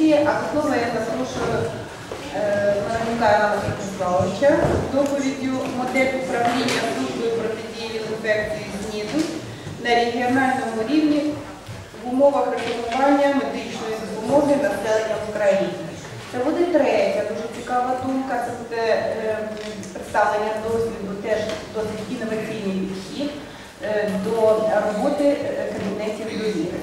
комісії, а до слова я запрошую Маранюка Івана Станіславовича з доповіддю «Модель управління службою протидії інфекції СНІДу на регіональному рівні в умовах реформування медичної допомоги населення в Україні». Це буде третя дуже цікава думка, це буде представлення досвіду, теж досить інноваційний підхід до роботи кабінетів довіри.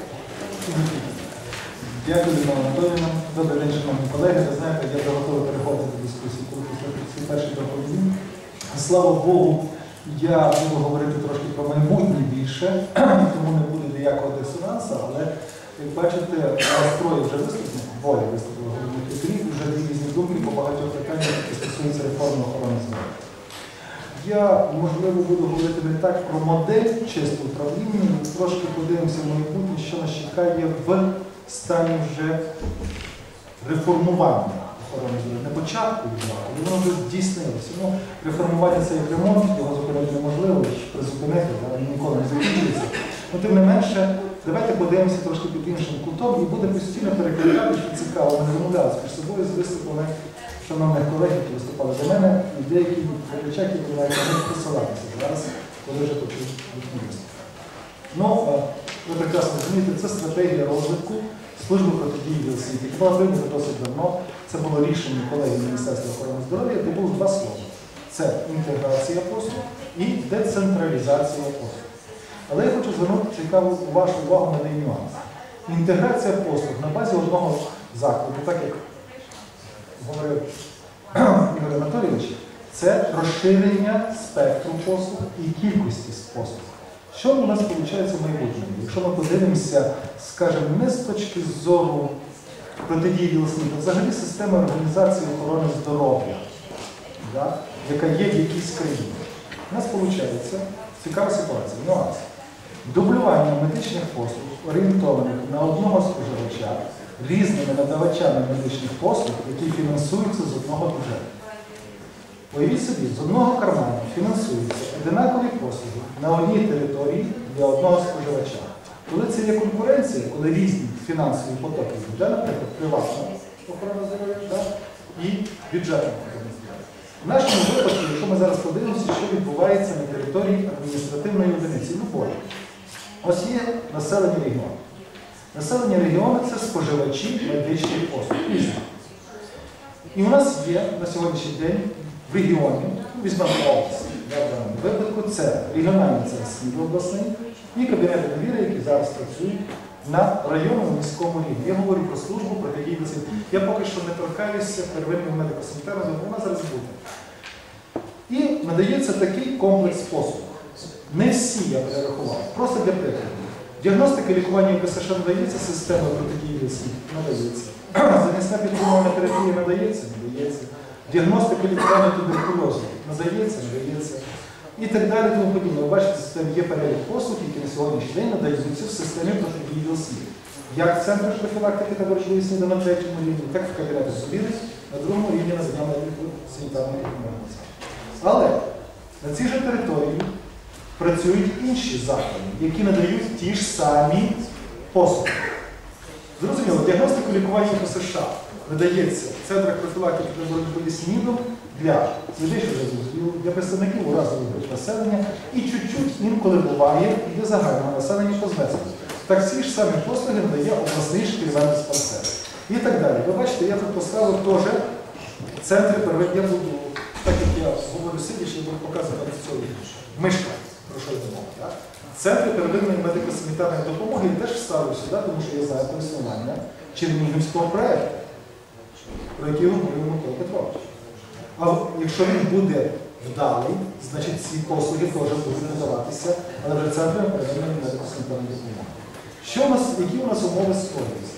Дякую, Людмила Анатоліївна. Добрий день, шановні колеги. Ви знаєте, я вже готовий переходити до дискусії, коли після першої доповіді. Слава Богу, я буду говорити трошки про майбутнє більше, тому не буде ніякого дисонансу, але, як бачите, настрої вже виступили, двоє виступили головних лікарів, вже дві різні думки по багатьох питаннях, які стосуються реформи охорони здоров'я. Я, можливо, буду говорити не так про модель чисто управління, трошки подивимося в майбутнє, що нас чекає в стані вже реформування охорони здоров'я. Не початку відбуває, але воно вже здійснилося. Ну, реформування це як ремонт, його зупинити неможливо, призупинити, він ніколи не закінчується. Ну, тим не менше, давайте подивимося трошки під іншим кутом і буде постійно переглядати, що цікаво, ми розмовлялися між собою з виступами шановних колег, які виступали до мене, і деякі глядачі, які навіть не посилатися зараз, коли вже почув їхні виступи. Ну, ви прекрасно розумієте, це стратегія розвитку служби протидії ВІЛ-СНІДу, яка була прийнята досить давно. Це було рішення колегії Міністерства охорони здоров'я, де було два слова. Це інтеграція послуг і децентралізація послуг. Але я хочу звернути цікаву вашу увагу на деякі нюанси. Інтеграція послуг на базі одного закладу, так як говорив Ігор Анатолійович, це розширення спектру послуг і кількості послуг. Що у нас виходить в майбутньому? Якщо ми подивимося, скажімо, не з точки зору протидії ВІЛ-СНІДу, а взагалі системи організації охорони здоров'я, яка є в якійсь країні, у нас виходить цікава ситуація, нюанс. Дублювання медичних послуг, орієнтованих на одного споживача, різними надавачами медичних послуг, які фінансуються з одного бюджету. Уявіть собі, з одного карману фінансуються одинакові послуги на одній території для одного споживача. Коли це є конкуренція, коли різні фінансові потоки, наприклад, приватна охорона здоров'я і бюджетна охорона здоров'я. В нашому випадку, якщо ми зараз подивимося, що відбувається на території адміністративної одиниці, любої. Ось є населення регіону. Населення регіону – це споживачі медичних послуг. І у нас є на сьогоднішній день в регіоні, візьмемо область, в даному випадку, це регіональний центр СНІДу обласний і кабінети довіри, які зараз працюють на районному міському рівні. Я говорю про службу протидії ВІЛ-СНІДу. Я поки що не торкаюся первинним медико-санітарним, вона зараз буде. І надається такий комплекс послуг. Не всі, я перерахував, просто для прикладу. Діагностика лікування БСШ надається, система протидії ВІЛ-СНІДу надається. Замісна підтримувальна терапія надається, надається. Діагностика лікування туберкульозу надається, надається. І так далі, тому подібне. Ви бачите, в системі є перелік послуг, які на сьогоднішній день надаються в системі протидії ВІЛ-СНІДу. Як Центр профілактики та боротьби з СНІДом на третьому рівні, так і в кабінеті довіри на другому рівні надання санітарної допомоги. Але на цій же території працюють інші заклади, які надають ті ж самі послуги. Зрозуміло, діагностику лікування ПСШ надається в центрах профілактики та боротьби з СНІДом для людей, що вже зрозуміло, для представників уразових груп населення і чуть-чуть інколи буває для загального населення по знесенню. Так ці ж самі послуги надає обласний шкільний диспансер. І так далі. Ви бачите, я тут поставив теж центри первинної, я буду, так як я говорю сидячи, я буду показувати цю мишку, про що йде мова. Центри первинної медико-санітарної допомоги я теж вставив сюди, тому що я знаю про існування Чернігівського проєкту, про який говорив Микола Петрович. А якщо він буде вдалий, значить ці послуги теж будуть надаватися, але вже центрами первинної медико-санітарної допомоги. Які у нас умови створюються?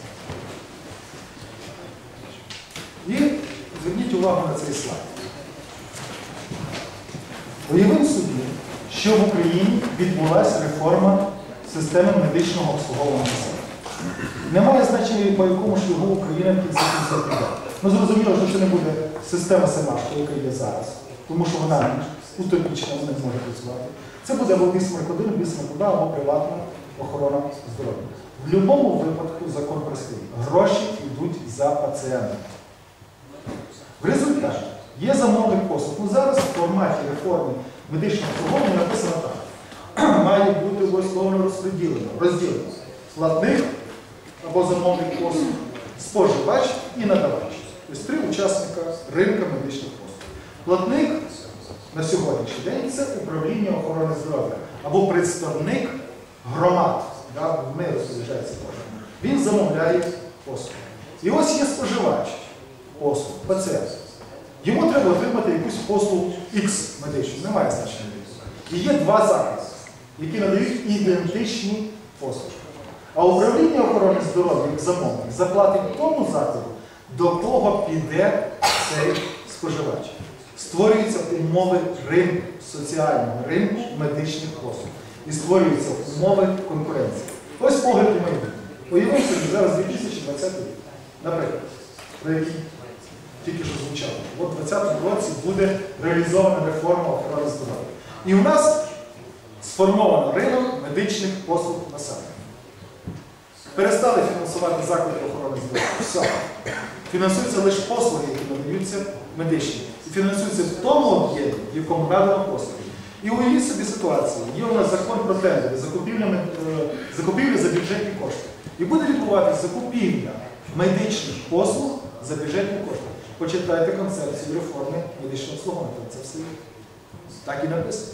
І зверніть увагу на цей слайд. Уявимо собі, що в Україні відбулася реформа системи медичного обслуговування населення. Немає значення, по якому шляху Україна в кінці кінця піде. Ну, зрозуміло, що це не буде система Семашко, яка є зараз, тому що вона утопічна, вона не зможе працювати. Це буде або Бісмарк-1, Бісмарк-2, або приватна охорона здоров'я. В будь-якому випадку закон простий. Гроші йдуть за пацієнта. В результаті є замовник послуг. Ну, зараз в форматі реформи медичного обслуговування написано так. Має бути обов'язково розділено платник або замовник послуг, споживач і надавач. Тобто 3 учасника ринку медичних послуг. Платник на сьогоднішній день це управління охорони здоров'я або представник громад. Ми розпоряджається кожному. Він замовляє послуги. І ось є споживач послуг, пацієнт. Йому треба отримати якусь послугу X медичну, немає значення. І є 2 заклади, які надають ідентичні послуги. А управління охорони здоров'я, як замовник, заплатить тому закладу, до кого піде цей споживач. Створюються умови ринку, соціального ринку медичних послуг. І створюються умови конкуренції. Ось погляд у майбутнє. Уявимо собі, зараз 2020 рік, наприклад, про який тільки що звучало. От у 2020 році буде реалізована реформа охорони здоров'я. І у нас сформовано ринок медичних послуг населення. Перестали фінансувати заклади охорони здоров'я. Все. Фінансуються лише послуги, які надаються медичні. І фінансуються в тому об'ємі, в якому надано послуги. І уявіть собі ситуацію. Є у нас закон про тендери, закупівлі за бюджетні кошти. І буде відбуватися закупівля медичних послуг за бюджетні кошти. Почитайте концепцію реформи медичного обслуговування. Це все так і написано.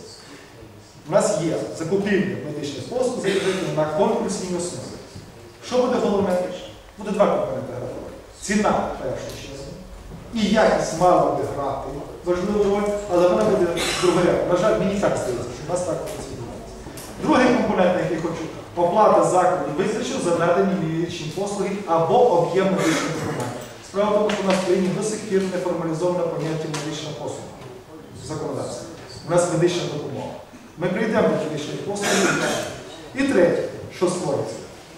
У нас є закупівля медичних послуг за бюджетні на конкурсній основі. Що буде головне? Буде 2 компоненти грати. Ціна, в першу чергу. І якість мала буде грати важливу роль, але вона буде другорядна. На жаль, мені так здається, що у нас так відбувається. Другий компонент, на який хочу, оплата закладу визначив за надані медичні послуги або об'єм медичної допомоги. Справа в тому, що у нас в країні до сих пір не формалізовано поняття медична послуга в законодавстві. У нас медична допомога. Ми прийдемо до медичної послуги. І третє, що створиться?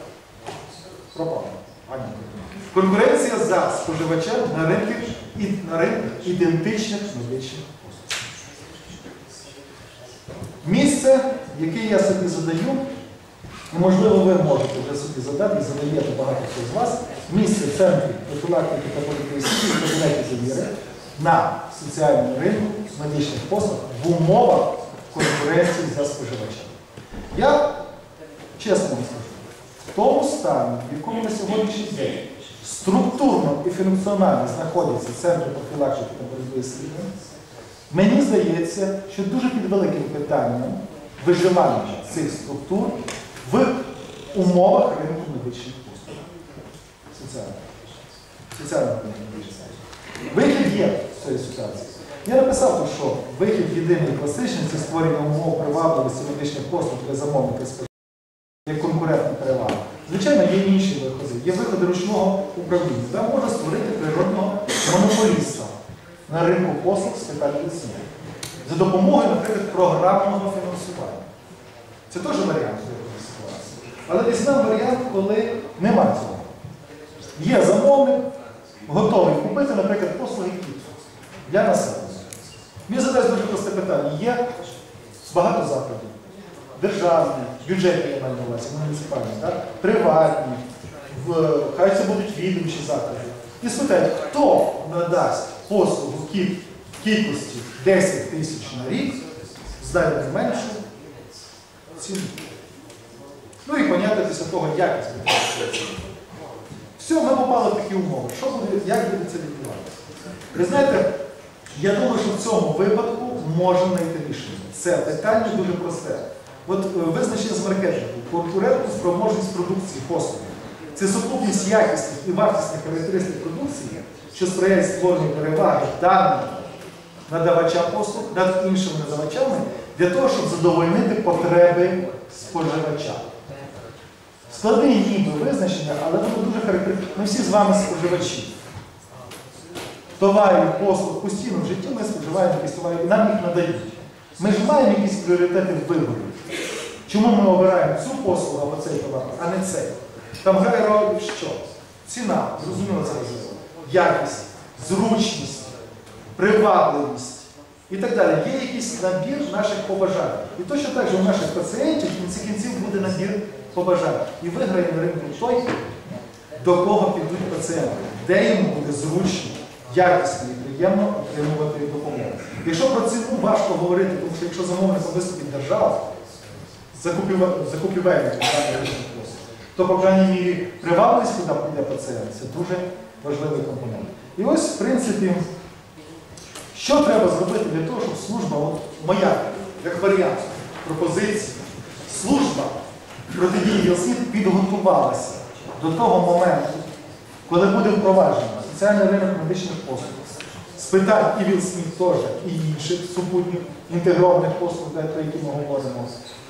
Пропало. Конкуренція за споживачем на ринку ідентичних медичних послуг. Місце, яке я собі задаю, і, можливо, ви можете вже собі задати, і задаєте багато хто з вас, місце в центрі профілактики та поліклінічної в кабінеті довіри на соціальному ринку медичних послуг в умовах конкуренції за споживачем. Я чесно вам скажу, в тому стані, в якому на сьогоднішній день структурно і функціонально знаходяться центри профілактики та боротьби з СНІДом, мені здається, що дуже під великим питанням виживання цих структур в умовах ринку медичних послуг. Соціального ринку медичних послуг. Вихід є з цієї ситуації. Я написав тут, що вихід єдиний класичний – це створення умов привабливості медичних послуг для замовника споживача як конкурентна перевага. Звичайно, є інші виходи. Є виходи ручного управління. Там можна створити природного монополіста на ринку послуг з питань медицини. За допомогою, наприклад, програмного фінансування. Це теж варіант ситуації. Але візьмемо варіант, коли немає цього. Є замовник, готовий купити, наприклад, послуги для населення. Він задасть дуже просте питання. Є багато закладів. Державні, бюджетні, я маю на увазі, муніципальні, приватні, хай це будуть відомчі заклади. І спитають, хто надасть послугу в кількості 10 тисяч на рік, знає найменшу ціну. Ну і поняття після того, якість буде. Все, ми попали в такі умови. Що буде, як буде це відбуватися? Ви знаєте, я думаю, що в цьому випадку можна знайти рішення. Це питання дуже просте. От визначення з маркетингу, конкурентну спроможність продукції, послуги. Це сукупність якісних і вартісних характеристик продукції, що сприяє створенню переваги даного надавача послуг над іншими надавачами для того, щоб задовольнити потреби споживача. Складне ніби визначення, але воно дуже характеристичне. Ми всі з вами споживачі. Товарів, послуг постійно в житті ми споживаємо якісь товари, і нам їх надають. Ми ж маємо якісь пріоритети в виборі. Чому ми обираємо цю послугу або цей товар, а не цей? Там грає роль що? Ціна, зрозуміло це важливо. Якість, зручність, привабливість і так далі. Є якийсь набір наших побажань. І точно так же у наших пацієнтів в кінці кінців буде набір побажань. І виграє на ринку той, до кого підуть пацієнти, де йому буде зручно, якісно і приємно отримувати допомогу. Якщо про ціну важко говорити, тому що якщо замовником виступить держава, закупівельник то, по крайній мірі, привабливість, куди піде пацієнт, це дуже важливий компонент. І ось, в принципі, що треба зробити для того, щоб служба, от моя, як варіант, пропозиції, служба протидії ВІЛ-СНІД підготувалася до того моменту, коли буде впроваджено соціальний ринок медичних послуг, з питань і ВІЛ-СНІД теж, і інших супутніх інтегрованих послуг, про які ми говоримо,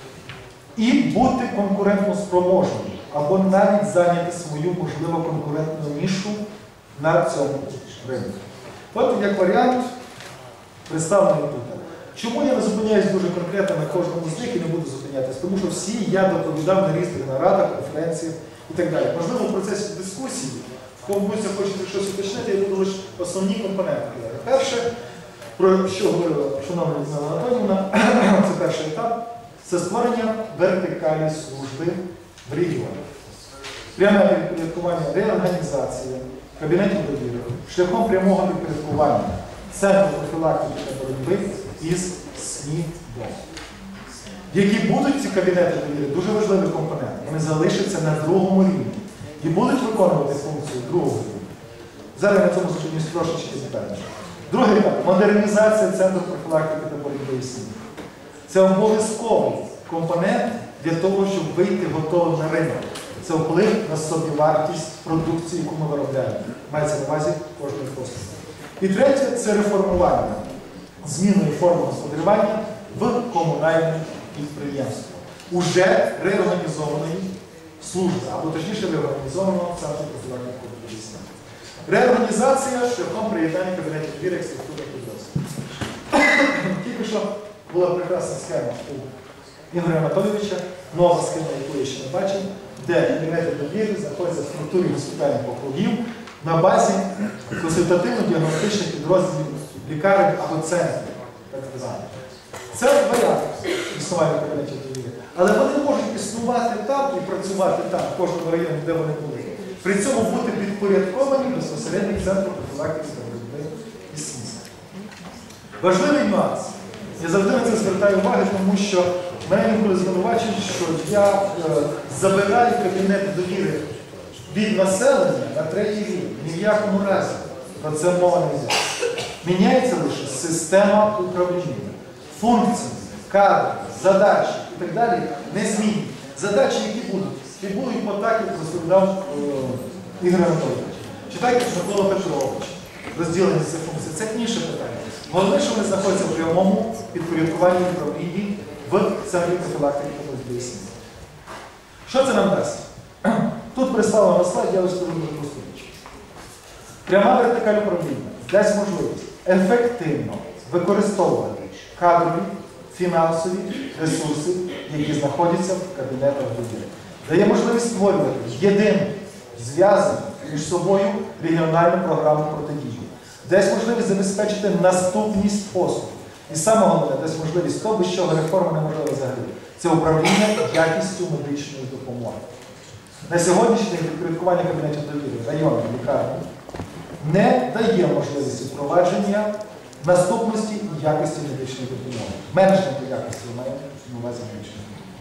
і бути конкурентно спроможним, або навіть зайняти свою, можливо, конкурентну нішу на цьому ринку. От як варіант представлений тут. Чому я не зупиняюсь дуже конкретно на кожному з них і не буду зупинятися? Тому що всі я доповідав на різних нарадах, конференціях і так далі. Можливо, в процесі дискусії, комусь захочете щось уточнити, я буду лише основні компоненти. Перше, про що говорила шановна Людмила Анатоліївна, це перший етап, це створення вертикалі служби в регіоні. Пряме підпорядкування реорганізації кабінетів довіри шляхом прямого підпорядкування Центру профілактики та боротьби із СНІДом. Які будуть ці кабінети довіри, дуже важливий компонент. Вони залишаться на другому рівні і будуть виконувати функцію другого рівня. Зараз я на цьому зупинюсь трошечки детальніше. Другий етап – модернізація Центру профілактики та боротьби із СНІДом. Це обов'язковий компонент для того, щоб вийти готовим на ринок. Це вплив на собівартість продукції, яку ми виробляємо. Мається на увазі кожної послуги. І третє – це реформування зміною форми господарювання в комунальне підприємство. Уже реорганізованої служби, або точніше реорганізованого Центру профілактики та боротьби із СНІДом. Реорганізація шляхом приєднання кабінетів довіри як структурних підрозділів. Тільки що була прекрасна схема у Ігоря Анатолійовича, нова схема, яку я ще не бачив, де кабінети довіри знаходяться в структурі госпітальних округів на базі консультативно-діагностичних підрозділів лікарень або центрів. Це варіант існування кабінетів довіри. Але вони можуть існувати там і працювати там, в кожному районі, де вони були. При цьому бути підпорядковані безпосередньо Центру профілактики та боротьби із СНІДом. Важливий нюанс. Я завжди на це звертаю увагу, тому що мене інколи звинувачують, що я забираю кабінет довіри від населення на третій рівень. Ні в якому разі про це мова не йде. Міняється лише система управління. Функції, кадри, задачі і так далі не змінюють. Задачі, які будуть? І будуть отак, як розповідав Ігор Анатолійович. Чи так, як Микола Петрович. Розділення цих функцій. Це інше питання. Головне, що вони знаходяться в прямому підпорядкуванні управлінні в Центрі профілактики та боротьби із СНІДом. Що це нам дасть? Тут представлено на слайді, я розповім дуже просту річ. Пряма вертикаль управління дасть можливість ефективно використовувати кадрові, фінансові ресурси, які знаходяться в кабінетах довіри. Дає можливість створювати єдину, зв'язану між собою регіональну програму протидії. Дасть можливість забезпечити наступність послуг. І саме головне, дасть можливість того, без чого реформа неможлива взагалі. Це управління якістю медичної допомоги. На сьогоднішній день підпорядкування кабінетів довіри районної лікарні не дає можливості впровадження наступності і якості медичної допомоги. Менеджменту якості має на увазі медичної допомоги.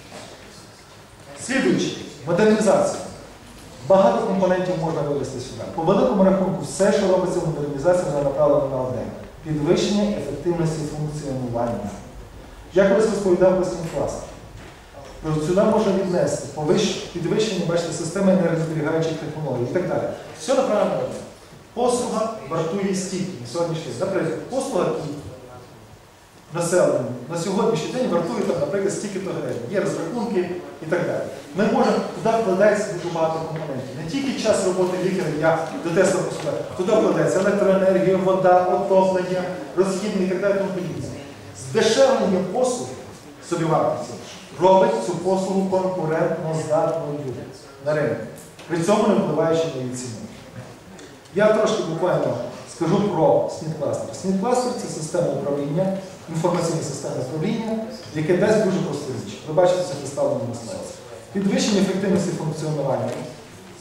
Слідуючи, модернізація. Багато компонентів можна вивести сюди. По великому рахунку, все, що робиться в модернізації, воно направлено на одне. Підвищення ефективності функціонування. Я колись розповідав про SNID-кластер. Сюди можна віднести підвищення, бачите, системи енергозберігаючих технологій і так далі. Все направлено на одне. Послуга вартує стільки на сьогоднішній день. Наприклад, послуга населенню на сьогоднішній день вартує, наприклад, стільки-то гривень. Є розрахунки і так далі. Ми можемо, туди вкладається дуже багато компонентів. Не тільки час роботи лікаря, я до тесту послуга, туди вкладається електроенергія, вода, отоплення, розхідні і так далі. Здешевлення послуг собівартості робить цю послугу конкурентно здатною на ринку. При цьому не впливаючи на її ціну. Я трошки буквально скажу про SNID-кластер. SNID-кластер – це система управління, інформаційна система управління, яке дасть дуже просту річ. Ви бачите, це представлено на слайді. Підвищення ефективності функціонування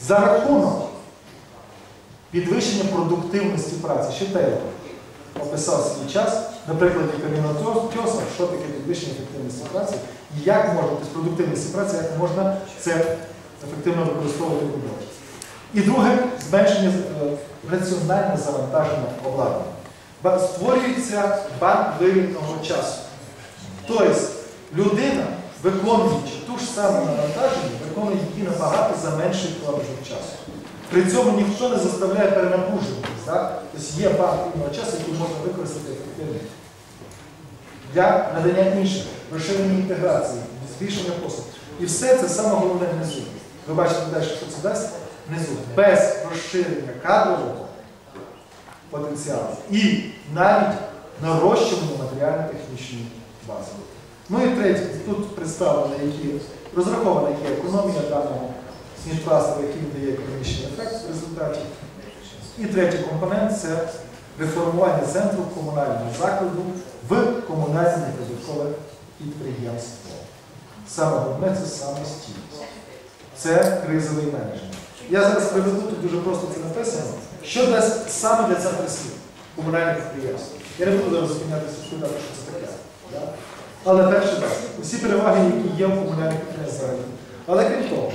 За рахунок підвищення продуктивності праці. Ще Тейлор описав свій час, на прикладі Каміно-Тьоса, що таке підвищення ефективності праці, і як можна, тобто продуктивності праці, як можна це ефективно використовувати в роботі. І друге, зменшення раціональне завантаження обладнання. Створюється банк вивільного часу. Тобто людина, виконуючи ту ж саму навантаження, виконує її набагато за менший проміжок часу. При цьому ніхто не заставляє перенапружуватись. Тобто є банк вільного часу, який можна використати ефективно для надання інших, розширення інтеграції, збільшення послуг. І все це саме головне внизу. Ви бачите далі, що це дасть внизу. Без розширення кадрового потенціалу і навіть нарощування матеріально-технічної бази. Ну і третє, тут представлено, розрахована є економія даного снідкластеру, який дає економічний ефект в результаті. І третій компонент – це реформування центру комунального закладу в комунальне прибуткове підприємство. Саме головне – це самостійність. Це кризовий менеджмент. Я зараз приведу, тут дуже просто це написано, що дасть саме для центру слів комунальне підприємство. Я не буду зараз зупинятися, сказати, що це таке. Але перше так, усі переваги, які є в комунальних підприємствах. Але крім того,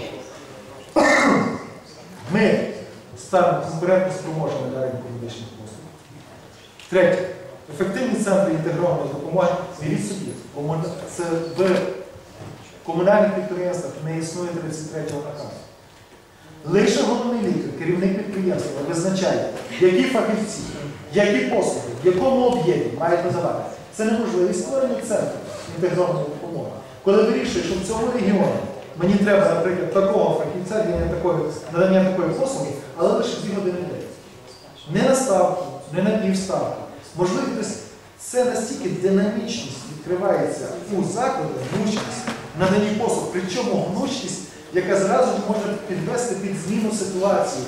ми станемо конкурентно спроможними на ринку медичних послуг. Третє. Ефективні центри інтегрованої допомоги. Зміріть собі, це в комунальних підприємствах не існує 33-го наказу. Лише головний лікар, керівник підприємства визначає, які фахівці, які послуги, в якому об'єкті мають надавати. Це неможливість створення центру інтегрованої допомоги. Коли вирішує, що в цьому регіоні мені треба, наприклад, такого фахівця для надання такої послуги, але лише 2 години в день. Не на ставку, не на півставку. Можливо, це настільки динамічність відкривається у закладі, гнучкість, наданні послуг, причому гнучкість, яка зразу може підвести під зміну ситуації.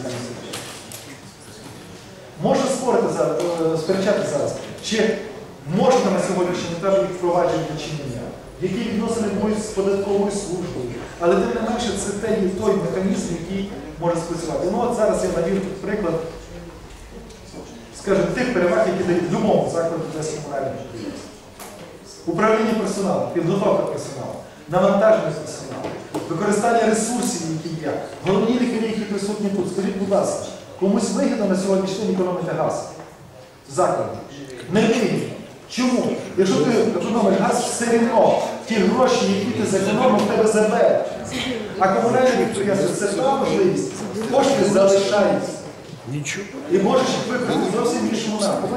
Можна сперечати зараз, чи можна на сьогоднішній етапі їх впроваджувати чи ні, які відносини будуть з податковою службою, але тим не менше це той механізм, який може спрацювати. Ну от зараз я навів тут приклад, скажімо, тих переваг, які дають в будь-якому закладі для комунальних підприємств. Управління персоналом, підготовка персоналу, навантаження персоналу, використання ресурсів, які є. Головні лікарі, які присутні тут, скажіть, будь ласка, комусь вигідно на сьогоднішній день економити газ в закладі? Не вигідно. Чому? Якщо ти економиш газ, все рівно ті гроші, які ти зекономив, в тебе заберуть. А комунальне підприємство – це та можливість. Кошти залишаються. І можеш їх виконати зовсім іншому напрямку.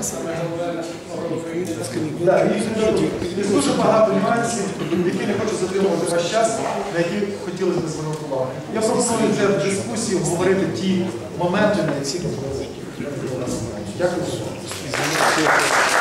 Є дуже багато нюансів, які не хочу затримувати ваш час, на які хотілося б звернути увагу. Я пропоную для дискусії обговорити ті моменти, на які ми. Дякую.